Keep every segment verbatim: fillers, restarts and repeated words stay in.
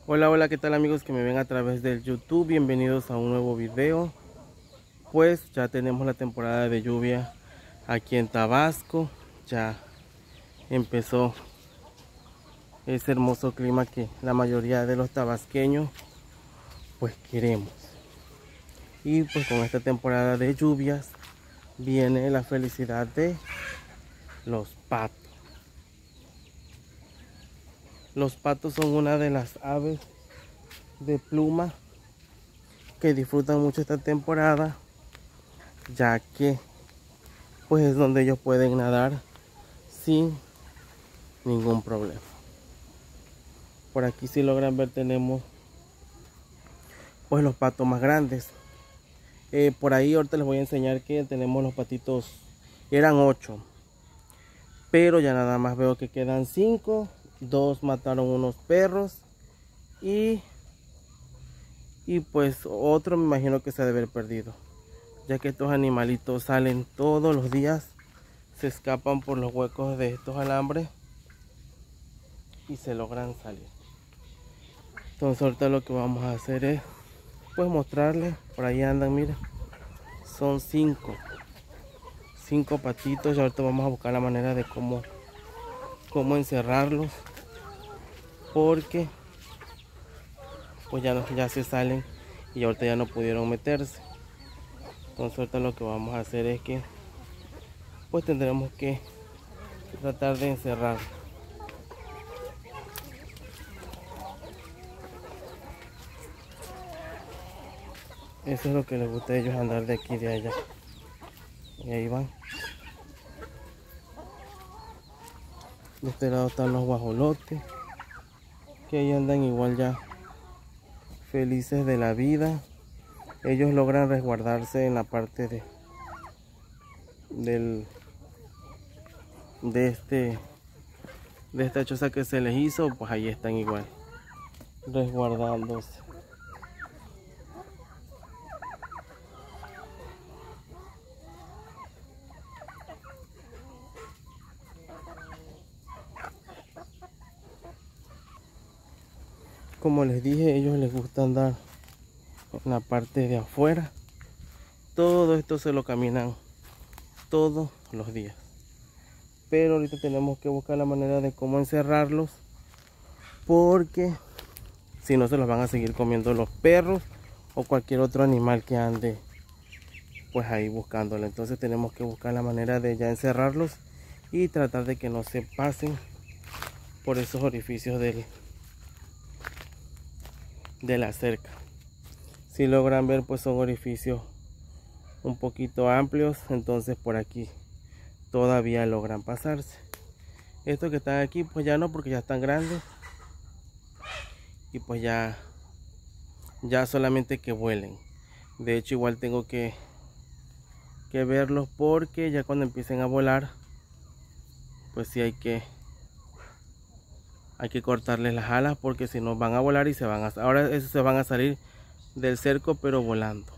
Hola, hola, ¿qué tal amigos que me ven a través del YouTube? Bienvenidos a un nuevo video. Pues ya tenemos la temporada de lluvia aquí en Tabasco. Ya empezó ese hermoso clima que la mayoría de los tabasqueños pues queremos. Y pues con esta temporada de lluvias viene la felicidad de los patos. Los patos son una de las aves de pluma que disfrutan mucho esta temporada, ya que pues es donde ellos pueden nadar sin ningún problema. Por aquí, si logran ver, tenemos pues los patos más grandes. Eh, por ahí ahorita les voy a enseñar que tenemos los patitos, eran ocho, pero ya nada más veo que quedan cinco. Dos mataron unos perros y y pues otro me imagino que se ha de haber perdido, ya que estos animalitos salen todos los días, se escapan por los huecos de estos alambres y se logran salir. Entonces ahorita lo que vamos a hacer es pues mostrarles. Por ahí andan, miren, son cinco cinco patitos y ahorita vamos a buscar la manera de cómo cómo encerrarlos, porque pues ya, no, ya se salen y ahorita ya no pudieron meterse. Entonces ahorita lo que vamos a hacer es que pues tendremos que tratar de encerrar. Eso es lo que les gusta a ellos, andar de aquí y de allá. Y ahí van. De este lado están los guajolotes, que ahí andan igual ya felices de la vida. Ellos logran resguardarse en la parte de del de este de esta choza que se les hizo, pues ahí están igual resguardándose. Como les dije, ellos les gusta andar en la parte de afuera. Todo esto se lo caminan todos los días, pero ahorita tenemos que buscar la manera de cómo encerrarlos, porque si no se los van a seguir comiendo los perros o cualquier otro animal que ande pues ahí buscándolo. Entonces tenemos que buscar la manera de ya encerrarlos y tratar de que no se pasen por esos orificios del de la cerca. Si logran ver, pues son orificios un poquito amplios, entonces por aquí todavía logran pasarse. Estos que están aquí pues ya no, porque ya están grandes y pues ya ya solamente que vuelen. De hecho igual tengo que que verlos, porque ya cuando empiecen a volar pues sí hay que hay que cortarles las alas, porque si no van a volar y se van a ahora esos se van a salir del cerco pero volando.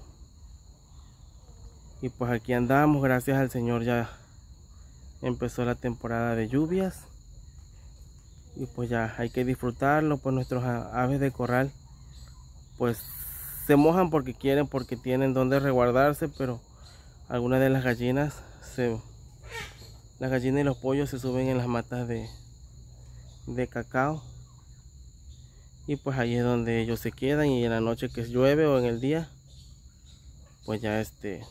Y pues aquí andamos, gracias al Señor ya empezó la temporada de lluvias y pues ya hay que disfrutarlo. Pues nuestros aves de corral pues se mojan porque quieren, porque tienen donde resguardarse, pero algunas de las gallinas se las gallinas y los pollos se suben en las matas de de cacao y pues ahí es donde ellos se quedan, y en la noche que llueve o en el día pues ya este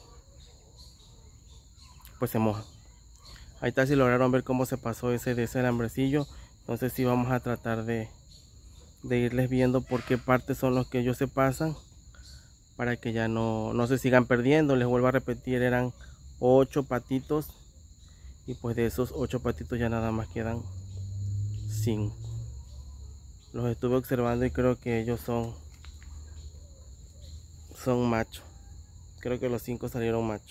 pues se mojan. Ahí está, si lograron ver cómo se pasó ese de ese alambrecillo. Entonces sí vamos a tratar de, de irles viendo por qué partes son los que ellos se pasan, para que ya no, no se sigan perdiendo. Les vuelvo a repetir, eran ocho patitos y pues de esos ocho patitos ya nada más quedan cinco. Los estuve observando y creo que ellos son son machos. Creo que los cinco salieron machos.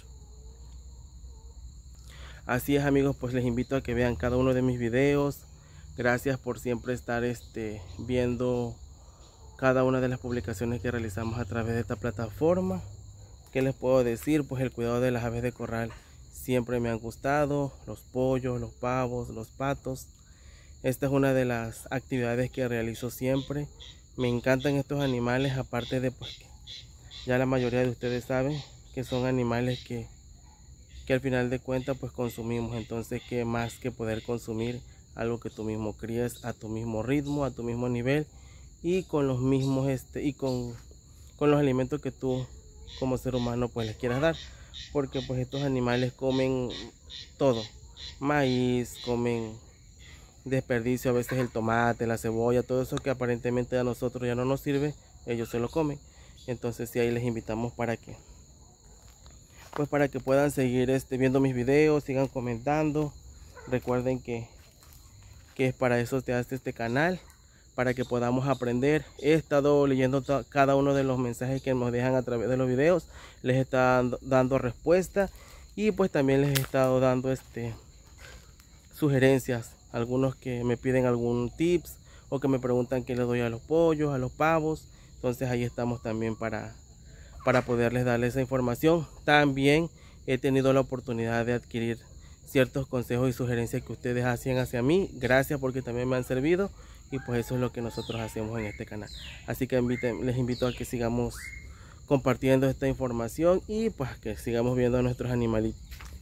Así es amigos, pues les invito a que vean cada uno de mis videos. Gracias por siempre estar este, viendo cada una de las publicaciones que realizamos a través de esta plataforma. ¿Qué les puedo decir? Pues el cuidado de las aves de corral siempre me han gustado. Los pollos, los pavos, los patos. Esta es una de las actividades que realizo siempre. Me encantan estos animales, aparte de pues que ya la mayoría de ustedes saben que son animales que, que al final de cuentas pues consumimos. Entonces, que más que poder consumir algo que tú mismo crías a tu mismo ritmo, a tu mismo nivel y con los mismos este y con, con los alimentos que tú como ser humano pues les quieras dar, porque pues estos animales comen todo, maíz, comen desperdicio, a veces el tomate, la cebolla, todo eso que aparentemente a nosotros ya no nos sirve, ellos se lo comen. Entonces sí, ahí les invitamos para que pues para que puedan seguir este, viendo mis videos, sigan comentando. Recuerden que, que es para eso te hace este canal, para que podamos aprender. He estado leyendo cada uno de los mensajes que nos dejan a través de los videos, les he estado dando respuesta y pues también les he estado dando este sugerencias, algunos que me piden algún tips o que me preguntan qué les doy a los pollos, a los pavos. Entonces ahí estamos también para para poderles darles esa información. También he tenido la oportunidad de adquirir ciertos consejos y sugerencias que ustedes hacían hacia mí. Gracias, porque también me han servido y pues eso es lo que nosotros hacemos en este canal. Así que inviten, les invito a que sigamos compartiendo esta información y pues que sigamos viendo a nuestros animalitos.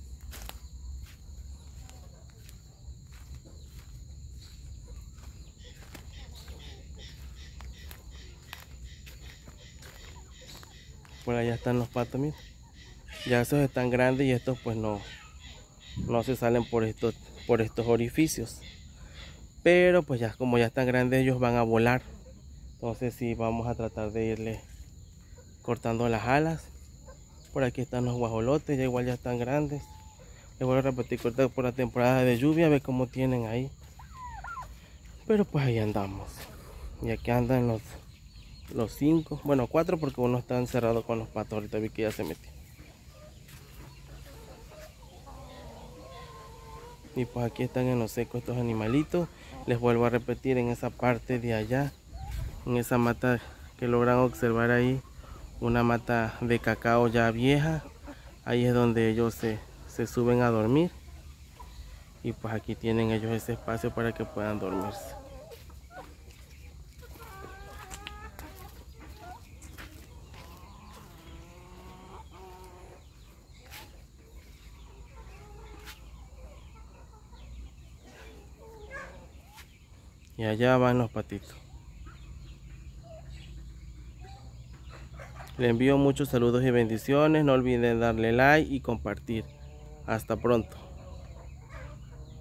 Por allá están los patos, miren. Ya esos están grandes y estos pues no, no se salen por estos, por estos orificios. Pero pues ya como ya están grandes ellos van a volar. Entonces sí, vamos a tratar de irle cortando las alas. Por aquí están los guajolotes, ya igual ya están grandes. Les vuelvo a repetir, cortar por la temporada de lluvia, a ver cómo tienen ahí. Pero pues ahí andamos. Y aquí andan los los cinco, bueno cuatro, porque uno está encerrado con los patos. Ahorita vi que ya se metió. Y pues aquí están en lo seco estos animalitos. Les vuelvo a repetir, en esa parte de allá, en esa mata que logran observar ahí, una mata de cacao ya vieja, ahí es donde ellos se, se suben a dormir. Y pues aquí tienen ellos ese espacio para que puedan dormirse. Y allá van los patitos. Les envío muchos saludos y bendiciones. No olviden darle like y compartir. Hasta pronto.